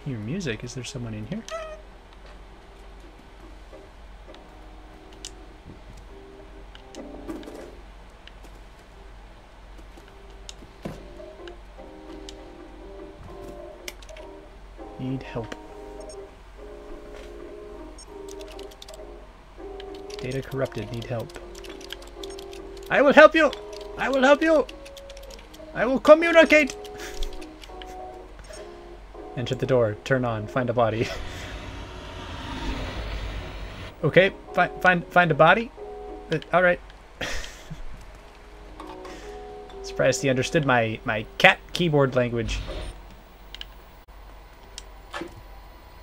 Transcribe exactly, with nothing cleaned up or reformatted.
hear music. Is there someone in here? Need help. Data corrupted. Need help. I will help you! I will help you! I will communicate! Enter the door. Turn on. Find a body. Okay. Find find find a body. Uh, all right. Surprised he understood my my cat keyboard language.